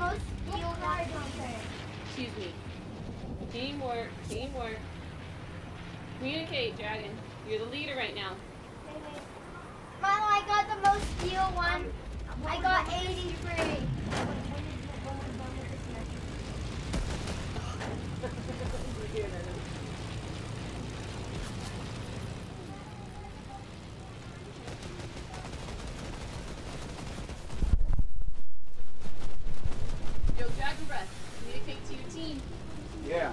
most steel cards on there. Excuse me. Teamwork, teamwork. Communicate, Dragon. You're the leader right now. Milo, I got the most steel one. I got 83. Yo, Dragon Breath. Communicate to your team. Yeah.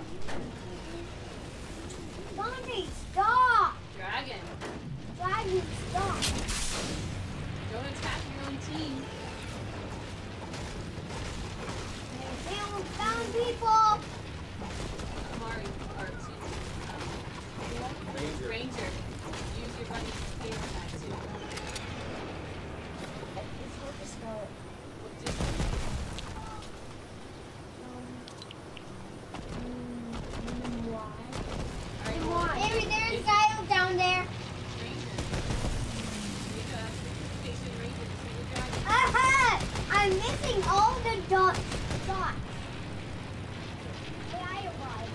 Mommy, stop! Dragon. Dragon, stop! Don't attack your own team. They found people! Amari, or excuse me. Ranger. Use your buddy's escape attack too. It's hard to spell it. What did There's a guy down there. Ranger. Station Ranger to see the dragon. Aha! I'm missing all the dots. Where I arrived.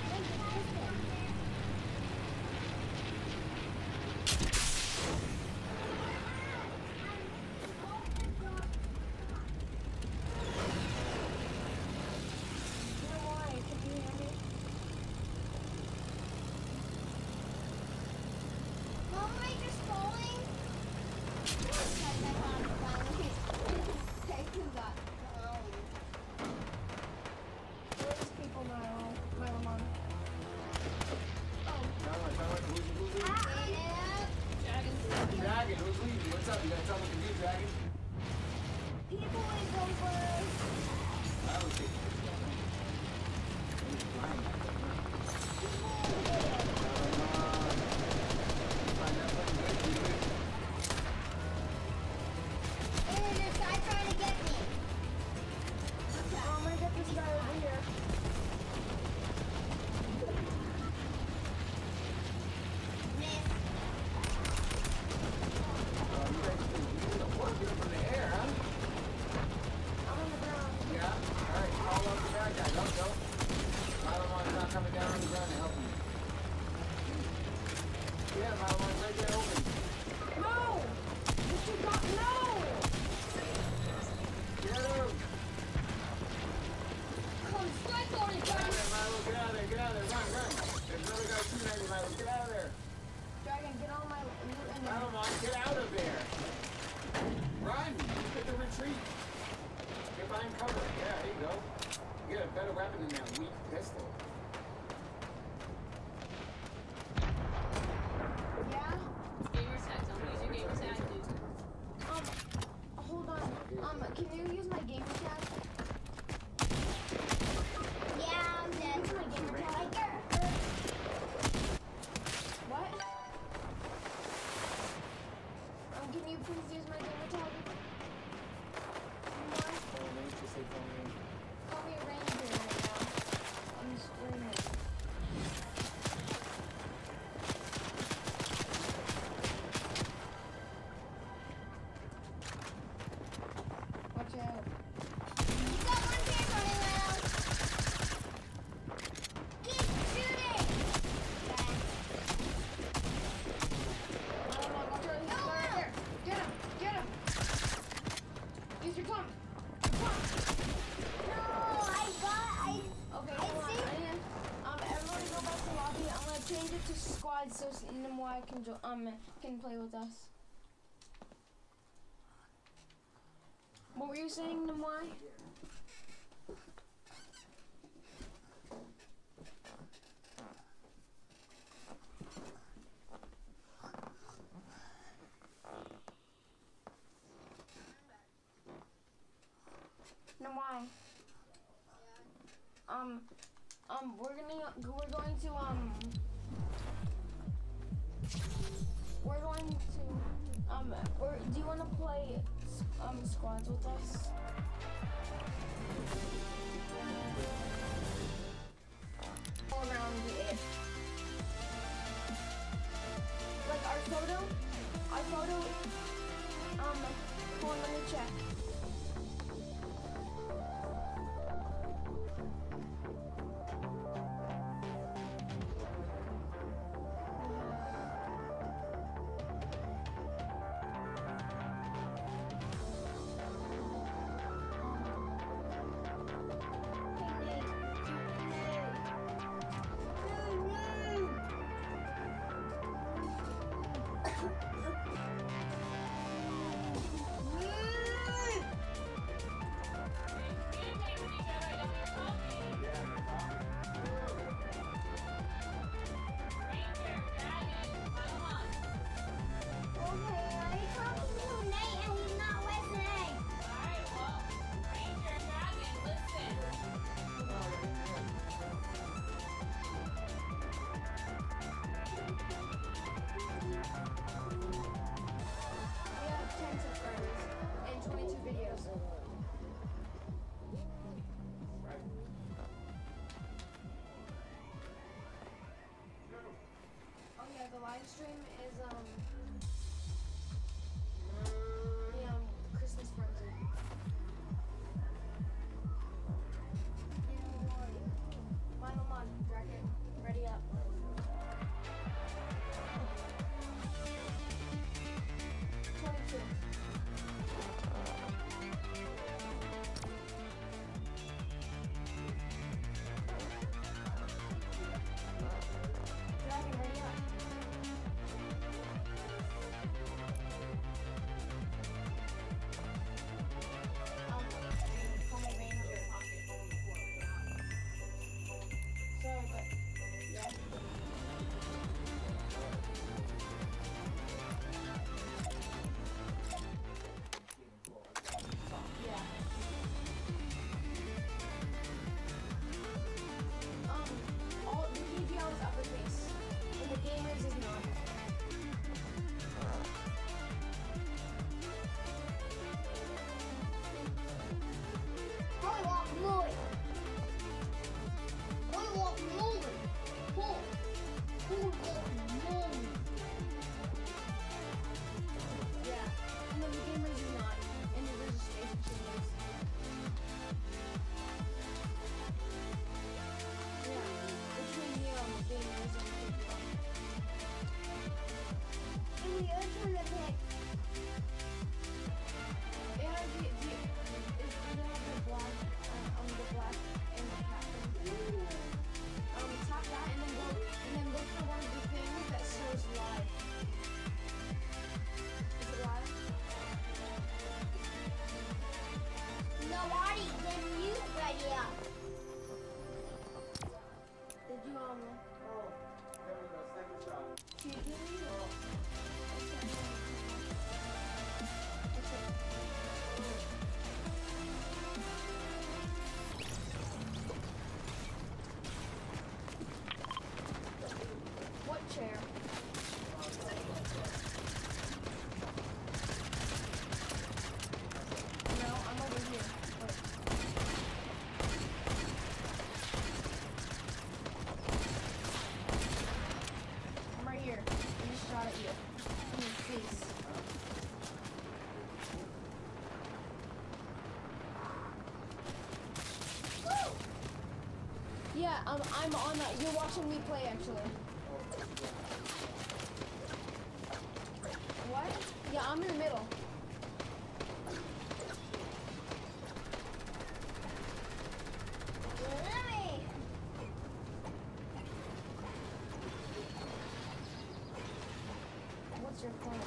Dragon, who's leaving? What's up? You gotta tell me what to do, Dragon. People is over. I would take this one. Hey, there's a guy trying to get me. I'm gonna get this guy over here. Miss. You guys can use the fork from the air, huh? I'm on the ground. Yeah? Alright, call up the bad guy. Go. Malamon's not coming down on the ground to help you. Yeah, Malamon's right there open. No! What you got? No! Get him! Come strike on it, Get out of there, Milo. Get out of there. Run. There's another guy shooting at you, Milo. Get out of there. Dragon, get on my loot and then... Malamon, get out of there. Run. Look at the retreat. Get behind cover. Yeah, there you go. You get a better weapon than that weak pistol. Yeah? Gamer tag. Don't use your gamer tag, dude. Hold on. Can you use my gamer tag? Yeah, I'm dead. Use my gamer tag. What? Can you please use my gamer tag? Call me a ranger right now. I'm screaming. Watch out. You got one here, running around. Keep shooting! Watch out, he's right there. Get him! Use your pump. No, okay, hold on. Everybody go back to lobby. I'm gonna change it to squad so Nimwai can play with us. What were you saying, Nimwai? Nimwai. Do you want to play squads with us? All around it. Like our photo, hold on, let me check. idea. Did you oh. There we go, sniper shot. Can you give me? What chair? No, I'm over here. Wait. I'm right here. I just shot at you. In your face. Woo! Yeah, I'm on that. You're watching me play actually. What? Yeah, I'm in the middle. What's your point?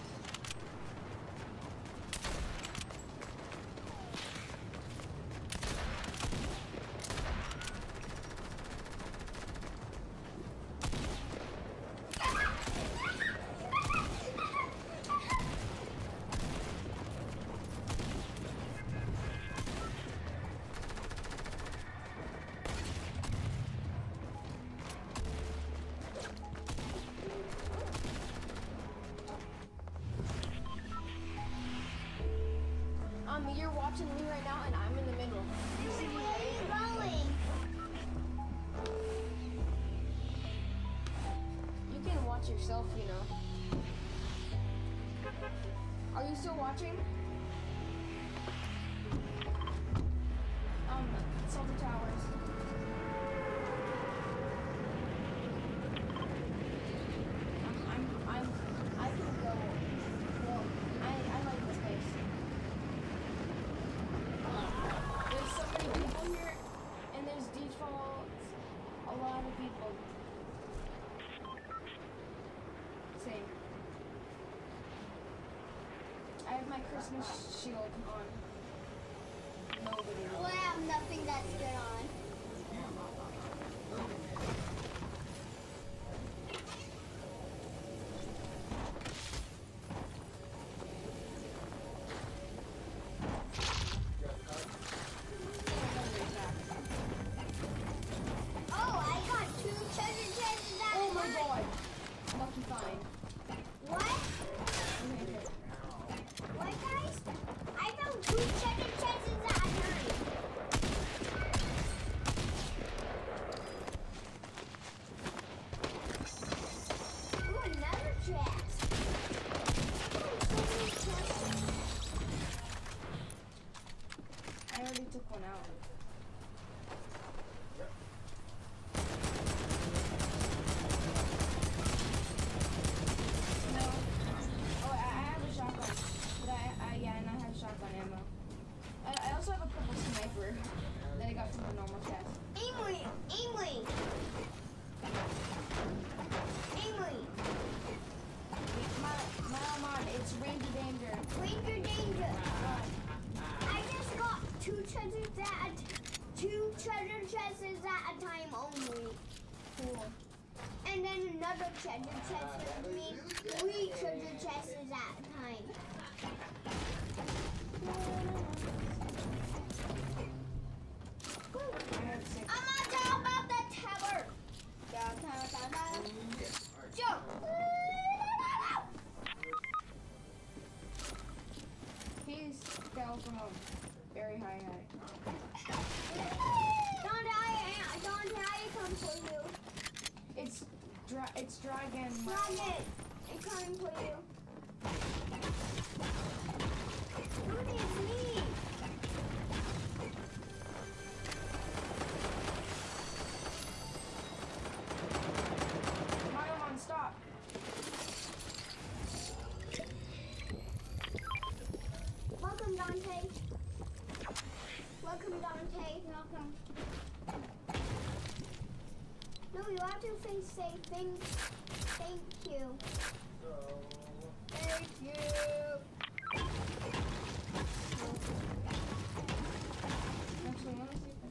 You're watching me right now, and I'm in the middle. You see me? Where are you going? You can watch yourself, you know. Are you still watching? Salty Towers. I can go. Well, I like this place. There's so many people here, and there's default, a lot of people. Same. I have my Christmas shield on. Nobody. Well, I have nothing that's good on. Lucky find. What? What, guys? I found 2 cheddar chests at a time. Ooh, another chest. Oh, so many chests. I already took one out. Shotgun ammo. I also have a purple sniper that I got from the normal chest. Aimley! Aimley! Aimley! My it's Ranger Danger. Ranger Danger! I just got 2 treasure chests at a time only. Cool. And then another treasure chest with me. 3 treasure chests at a time. I'm on top of the tower. Jump. He fell from a very high height. Don't die, come for you. It's dragon. Dragon, it's coming for you. Rudy, it's me. Mario, stop. Welcome, Dante. Welcome, Dante. Welcome. No, you have to say thank you. Thank you. Actually, let me see.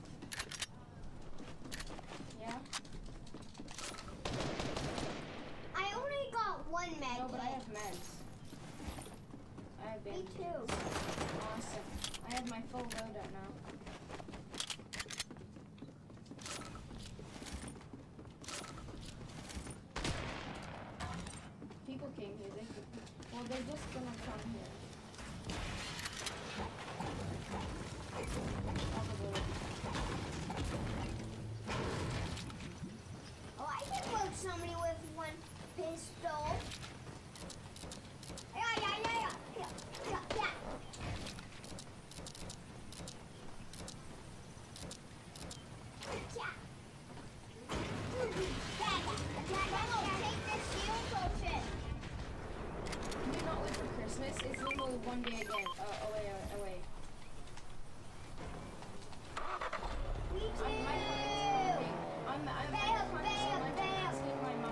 right now. People came here. Well, they're just gonna come here. Oh, I can load somebody with one pistol. Yeah. Take this shield potion. Do not wait for Christmas. It's literally one day again. Away. We do. I'm Bam. asking my mom.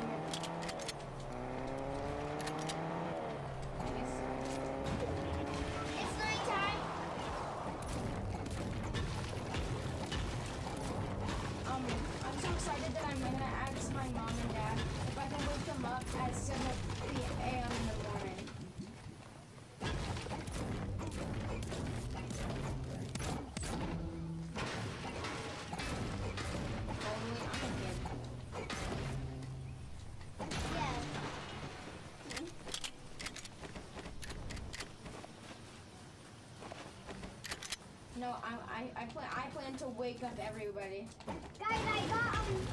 It's nighttime. I'm so excited that I'm gonna ask my mom and dad if I can wake them up at 7 a.m. in the morning. Totally, I'm a kid. Yeah. No, I plan to wake up everybody. Guys, I got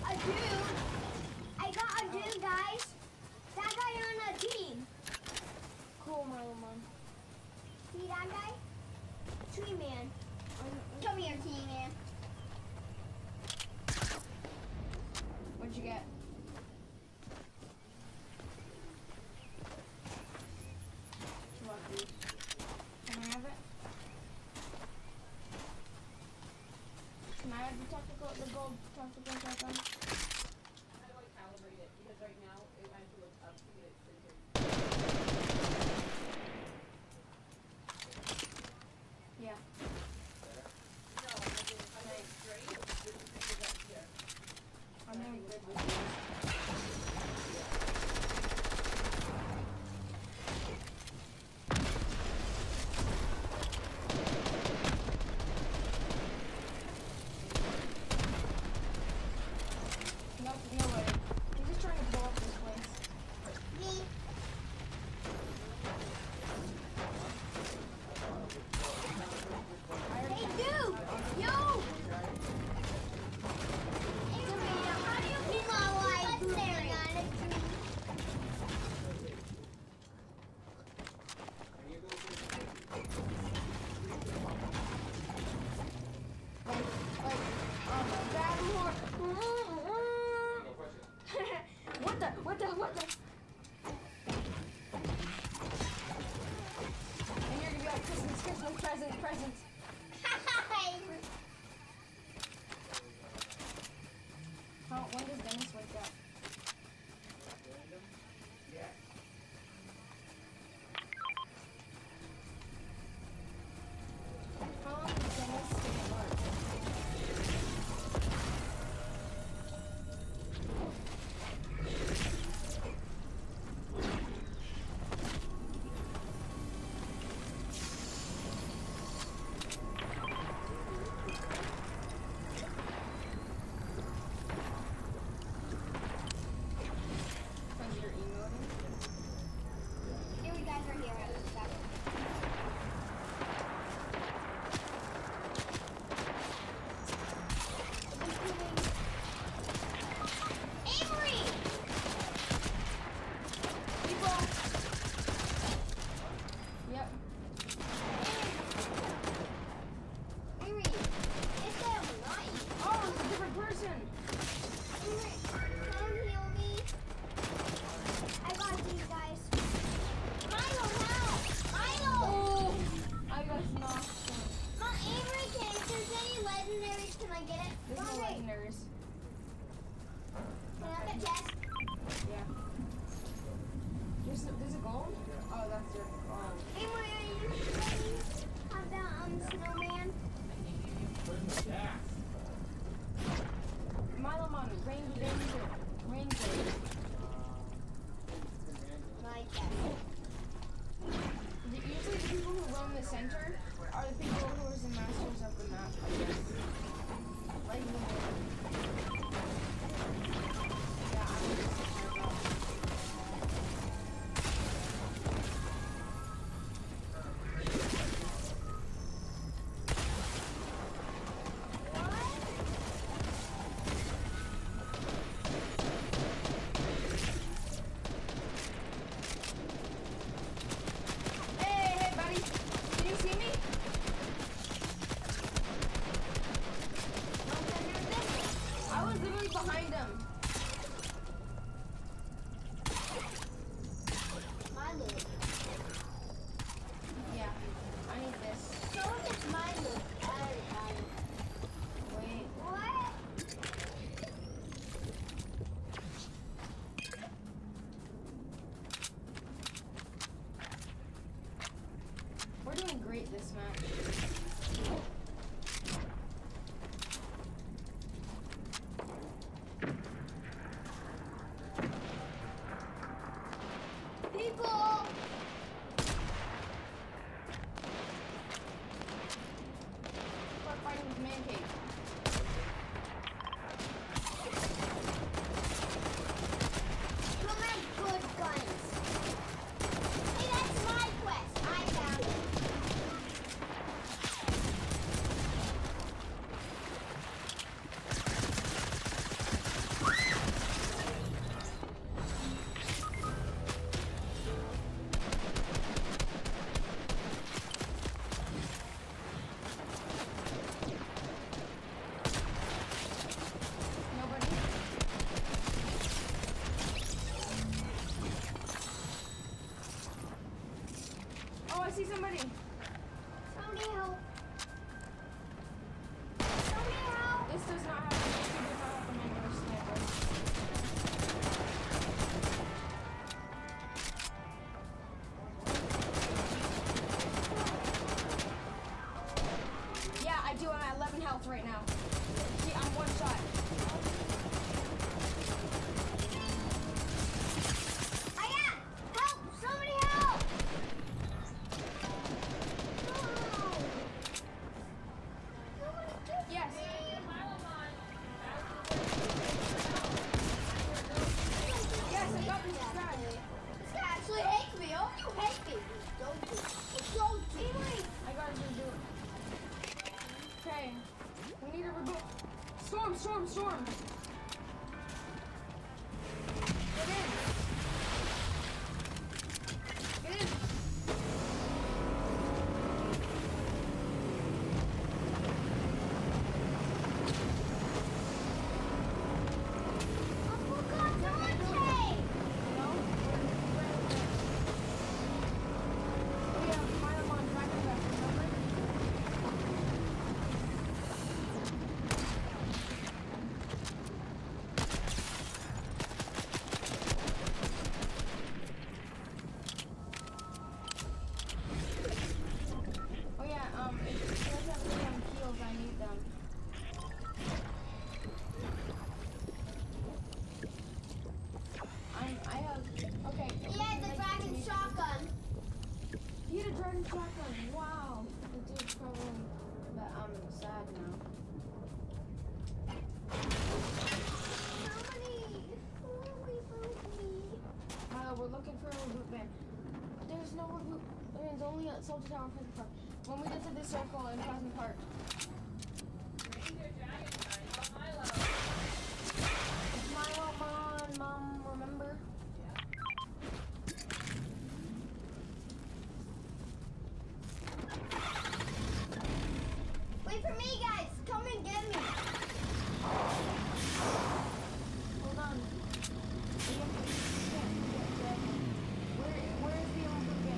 a dude, guys. That guy on a team. Cool, my little mom. See that guy? Tree man. Come here, tree man. What'd you get? Lucky. Can I have it? Can I have the gold tactical shotgun? How do I calibrate it? Because right now, I have to look up to get it centered. Yeah. No, I go straight. This is up here. I'm doing good with this. Nope, no way. I'm just trying to blow up this place. Me. Hey, dude! Yo! How do you keep my life staring at a tree? Bad more. What the? And you're gonna be like, Christmas, presents. When does Dennis wake up? How long does Dennis stay at work? Because you're emoting? Here we guys are here. Avery! People! Yep. Avery, it's them, not you. Oh, it's a different person! Avery, come heal me. I got these guys. Milo, help! Milo! Oh! I got knocked. Mom, Avery, if there's any legendaries, can I get it? There's no Andre, legendaries. can I have a chest? Yeah. There's a gold? Oh, that's your gold. Avery, are you ready? Have that snowman? Milamon, Ranger. My chest. Usually the people who roam the center are the people who are the masters of the map. health right now. See, I'm one shot. Help! Somebody help! Yes. Yes, I got this guy. This guy actually hates me. Oh, you hate me. Don't do it. Don't do it. I gotta do it. Okay. We need to reboot. Storm. Get in. Get in. Shotgun. Wow. The dude's probably, but I'm sad now. We're looking for a reboot van. There's no reboot. There's only a Soldier Tower in Pleasant Park. When we get to this circle in Pleasant Park. Milo, Mom, remember? Wait for me, guys. Come and get me. Hold on. Where is the old van?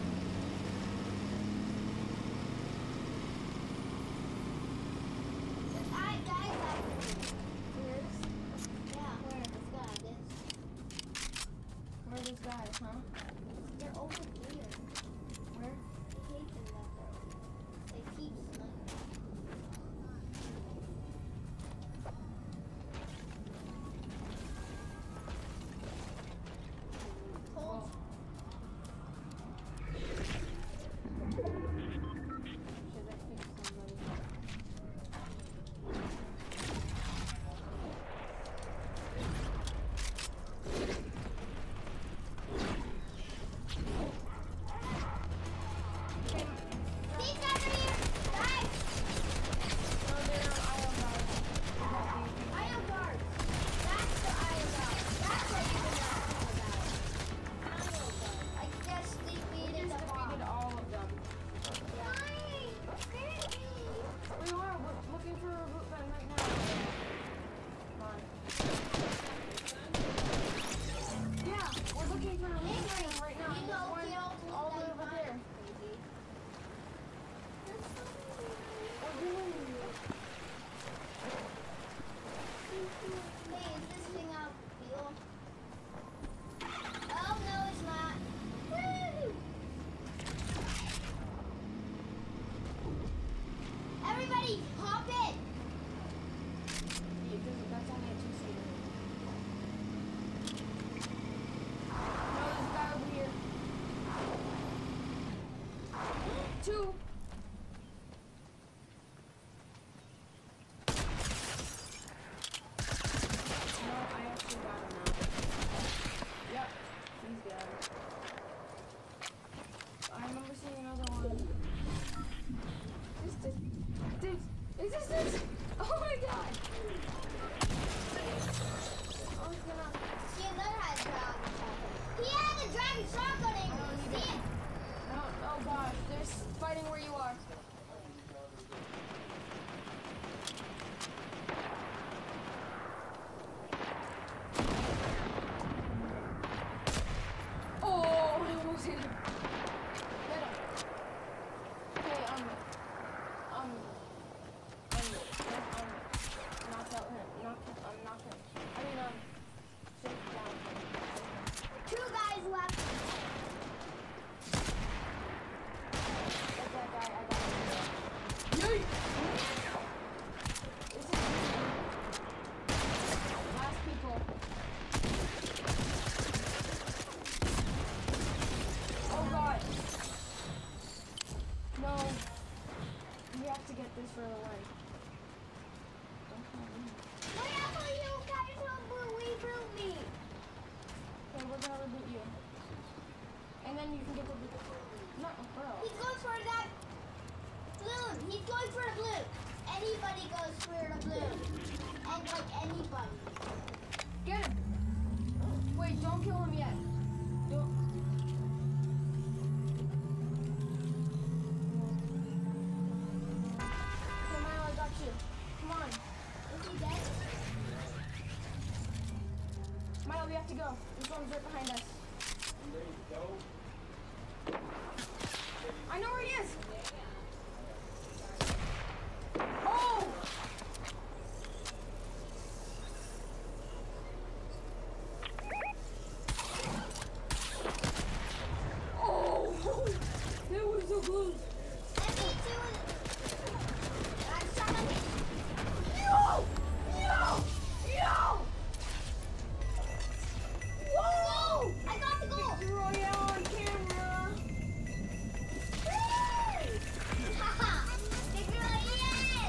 Where are those guys, huh? They're over here. Where? They hate them that though. They keep sniping. go. This one's right behind us. You ready to go? I know where he is. Oh! Oh! That was so close. Yo! Yo! Yo! Whoa! I got the goal. Victory Royale on camera. Haha. Victory Royale.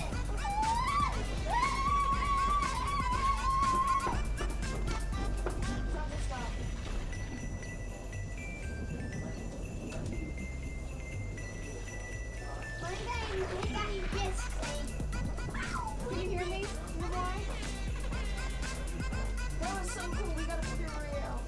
Stop, stop. One guy this thing. Can you hear me, little boy? That was so cool. We got a Victory Royale.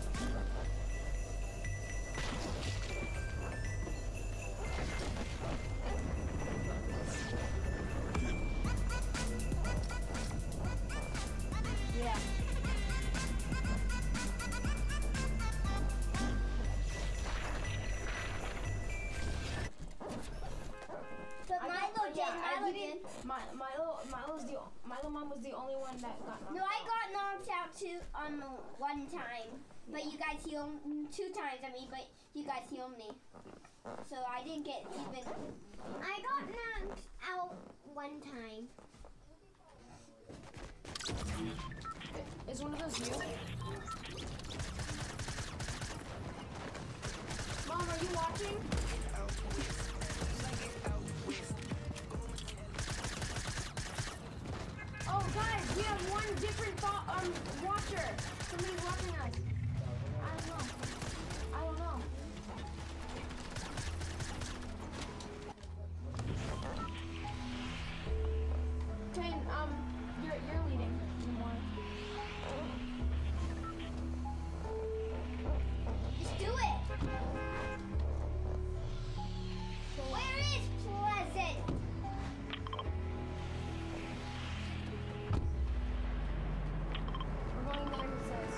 Yeah. But Milo did. Milo did. Milo mom was the only one that got knocked No, I out. got knocked out too one time. But you guys healed 2 times. I mean, but you guys healed me. So I didn't get even. I got knocked out 1 time. Is one of those you? Mom, are you watching? Oh, guys, we have one different watcher. Somebody's watching us. I don't know. I don't know. Kane, you're leading. You want? Just do it. Where is Pleasant? We're going there, he says.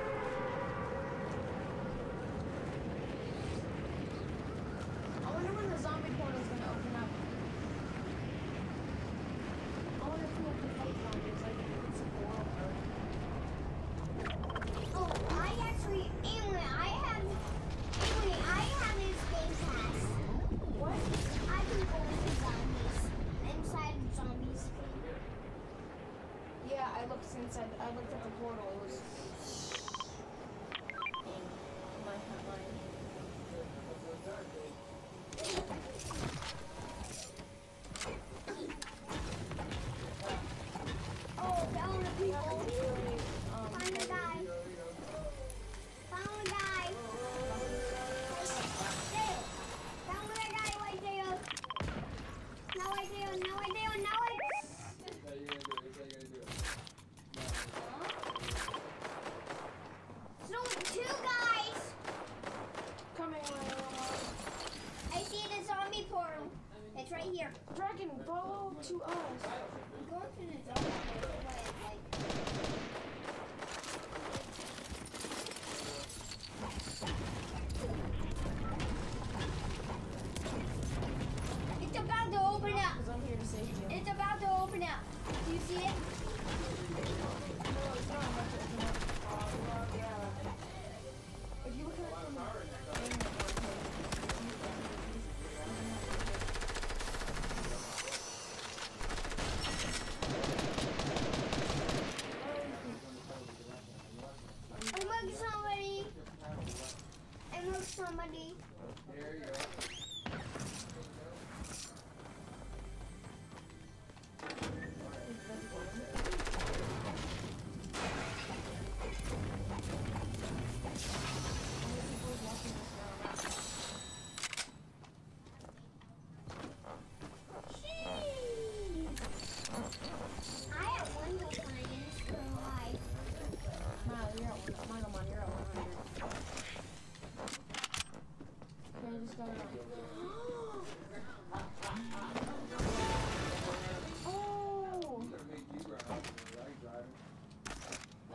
I wonder when the zombie portal is going to open up. I wonder if we have to fight zombies, like it's a world. Oh, I actually, anyway, I have this game pass. What? I can go into zombies, inside zombies. Yeah, I looked inside. I looked at the portal. It was. My headline. Oh, found the We have to people. really, Found the guy. Found the guy. There. Found the guy right there. Now right there. Now right there. Now right So 2 guys.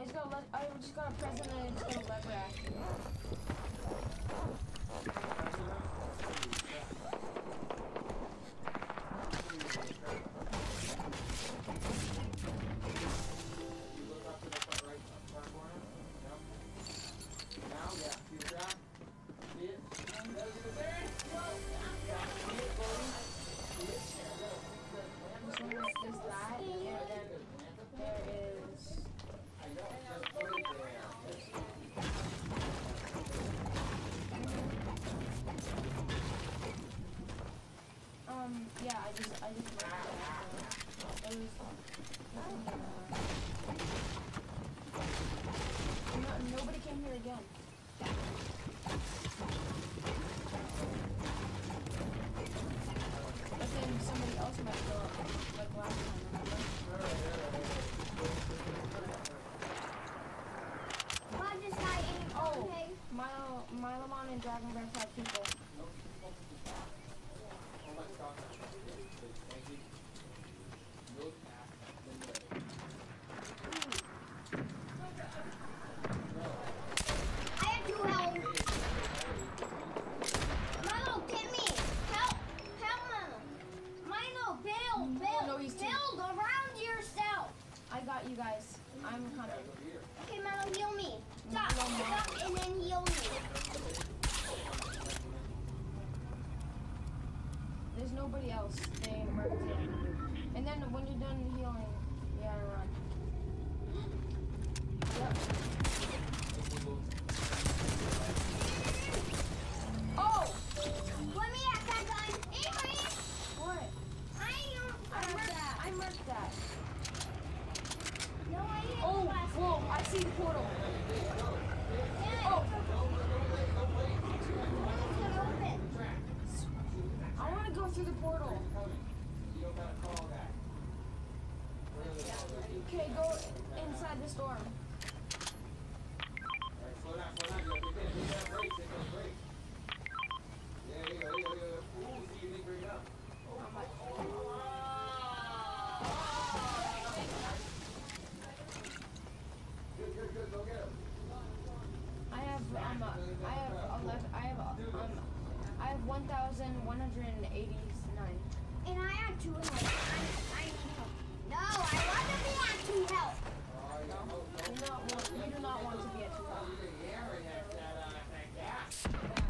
I just got a present and it's gonna lever actually. Yeah, I just marked it. It was, nobody came here again. But then somebody else might go up, like last time, remember? Why this guy ain't okay? Milomon and Dragon Bear have people. I have 2 health. Milo, get me. Help Milo. Milo, build. No, he's too- Build around yourself. I got you guys. I'm coming. Okay, Milo, heal me. Stop, and then heal me. There's nobody else. They ain't working. And then when you're done healing, yeah, run. Yep. Oh! Let me at that gun. Avery! What? I marked that. No, I didn't. Oh, whoa, I see the portal. Yeah. Oh, It's gonna open. I want to go through the portal. Okay, go inside the storm. I have 1,189. And I had 2 health. I need help. No, I want to be at 2 health. You do not want to be at 2 health.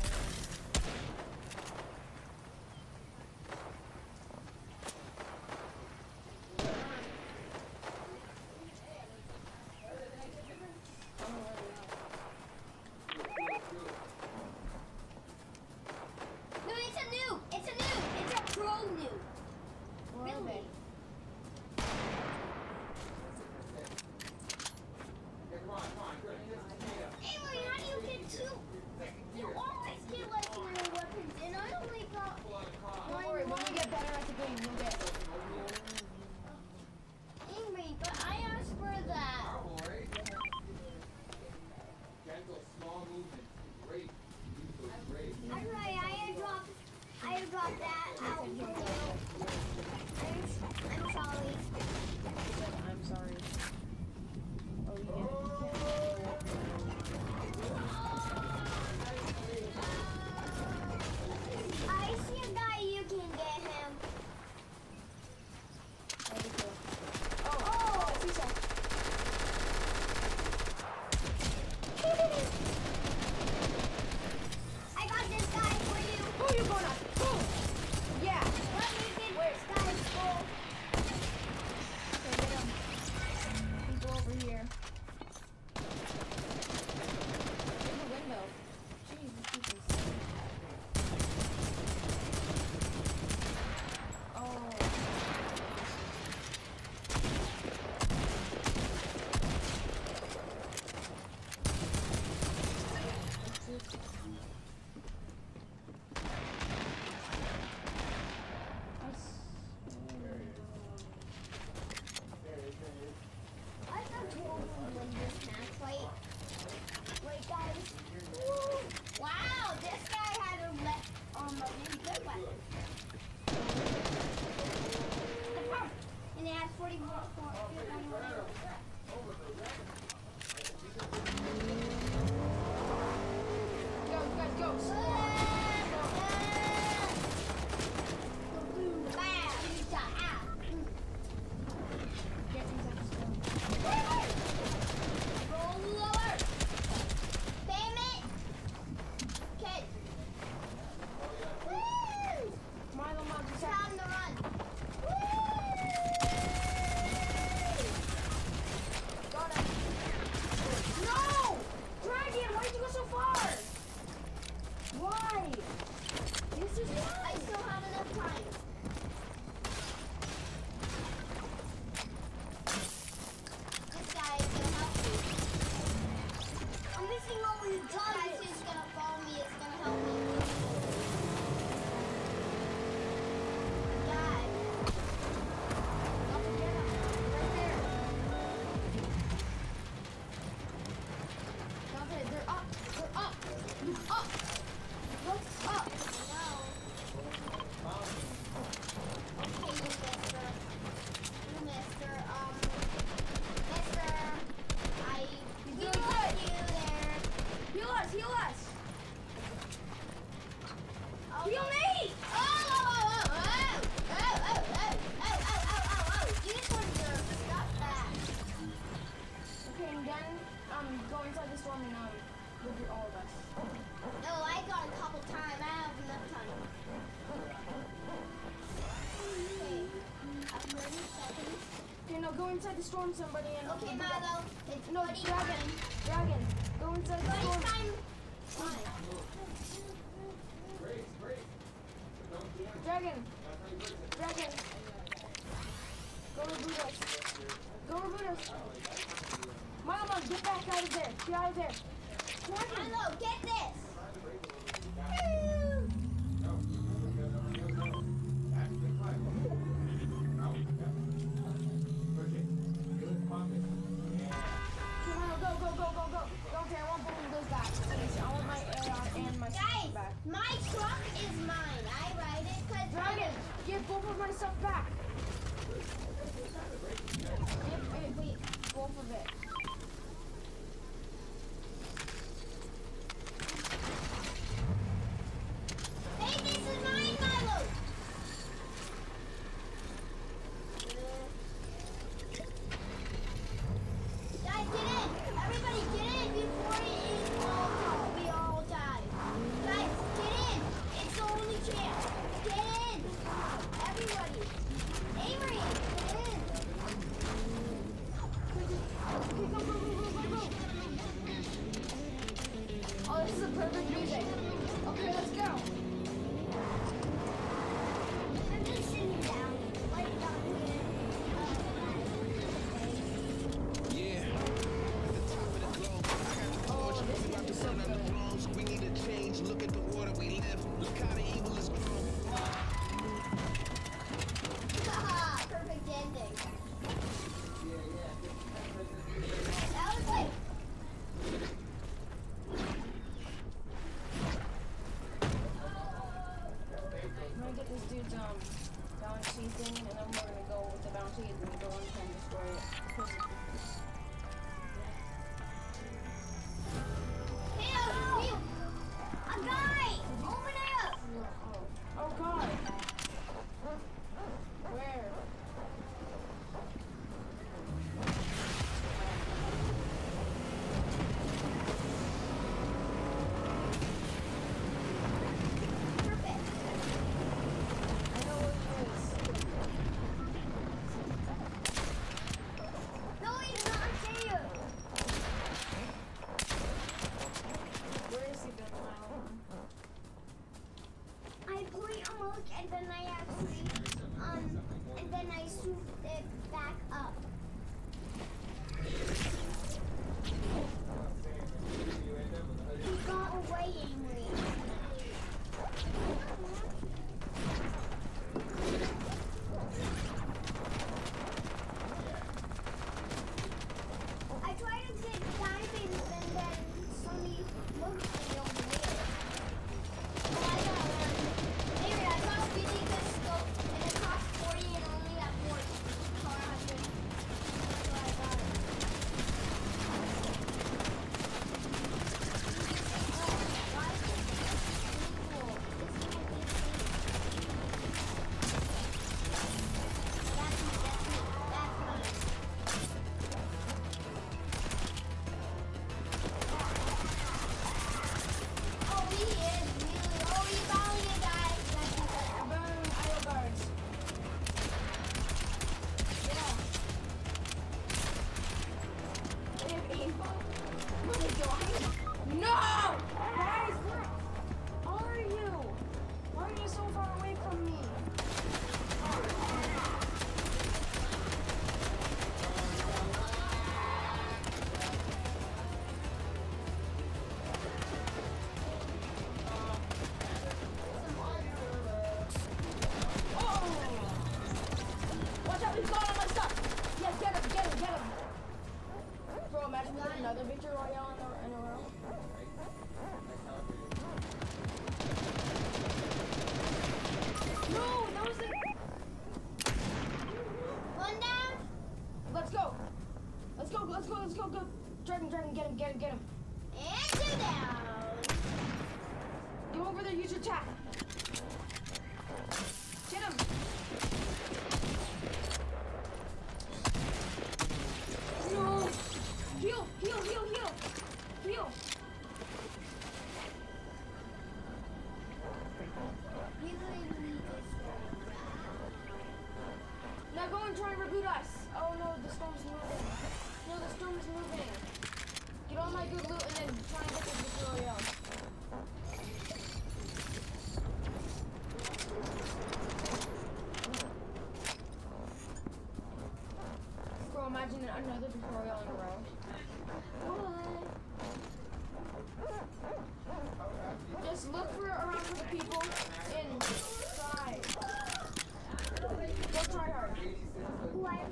inside the storm, somebody, and Okay, Milo. It's no, Dragon. Go inside the storm. Dragon. Go reboot us. Milo, get back out of there. Get out of there. Dragon. Milo, get this. Go. Okay, I want both of those back. Please, I want my AR and my stuff back. My truck is mine. I ride it because Dragon, give both of my stuff back. Wait, both of it. Hey, this is mine, Milo. Guys, get in. Everybody get in before we all die. Guys, get in. It's the only chance. Get in. Everybody. Avery, get in. Go. Oh, this is a perfect music. Okay, let's go. I'm just sitting down. Like down here. Yeah, at the top of the globe, I got the torch. We about to burn on the thrones. We need a change. Look at the water we live. Look how the evil is grown. Haha, perfect ending. That was like... I'm gonna get this dude's bounty thing, and then we're gonna go with the bounty and then go and try and destroy it. Hey, a guy! Open it up! Oh God! Where? Perfect. I know where he is. No, he's not there. Where is he been, Milo? I point a look and then I actually, and then I swoop it back up. He got away, Amory. I tried to get diamonds and then somebody looked at me over there. Oh, I got one. Avery, I got a 50 scope and it cost 40 and only got 40. So I have to. That's why I got it. Why is this cool? This is what they say. That's me. That's mine. Oh, he is really. Oh, he found you guys. Burn idle guards. Get off. No! Guys, where are you? Why are you so far away from me? Watch out, he's going on my stuff! Yes, get him! Bro, imagine we had another victory royale in a row. No, that was it! One down. Let's go! Go! Dragon, get him! And two down. Go over there, use your attack! Get him! No! Heal! Now go and try and reboot us! Oh no, the storm's Bro, imagine another tutorial in a row. What? Just look around for the people inside. Go try hard. Who are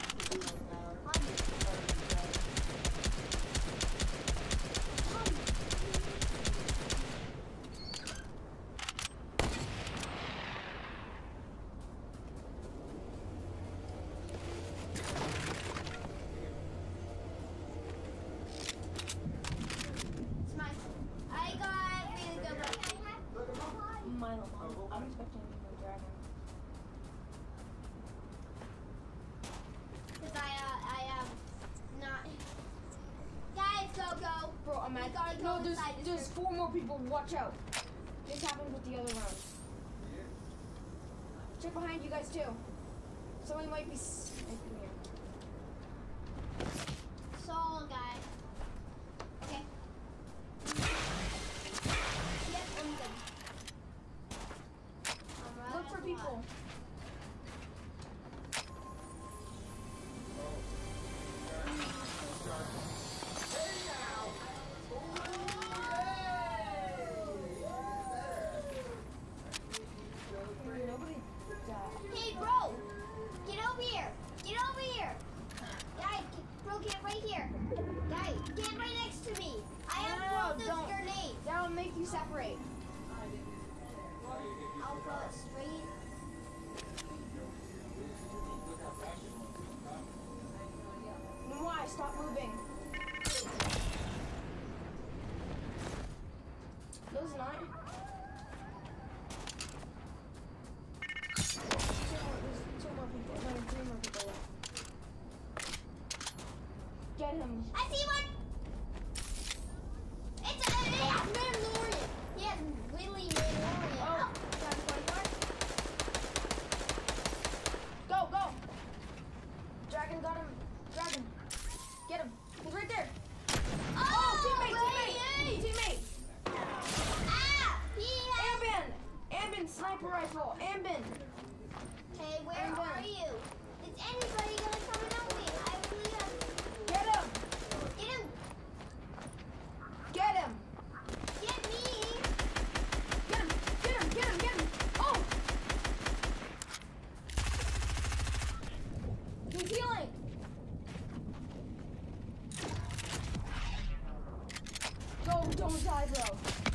I'm expecting a dragon. Because I am not. Guys, go. Bro, imagine. Go No, inside there's 4 more people. Watch out. This happened with the other round. Check behind you guys too. Somebody might be sniping here. So, guys. Okay. Yep, I'm good. Look for people. Hey, bro! Get over here! Get over here! Guys, bro, get right here. Guys, get right next to me. I have thrown this grenade. That'll make you separate. I'll throw it straight. Why? Stop moving. Those not. There's 2 more people. No, 3 more people left. Get him. I see one! It's a Mandalorian. He has really Mandalorian. Oh, got a bodyguard. Go. Dragon got him. Dragon. Get him. He's right there. Teammate. Ah! He has... Ambin, sniper rifle. Ambin. Hey, where are you? Is anybody gonna come and help me? I really have... Get him. Get Get him! him. Get me! Get him. Oh! He's healing. Go, don't die, bro.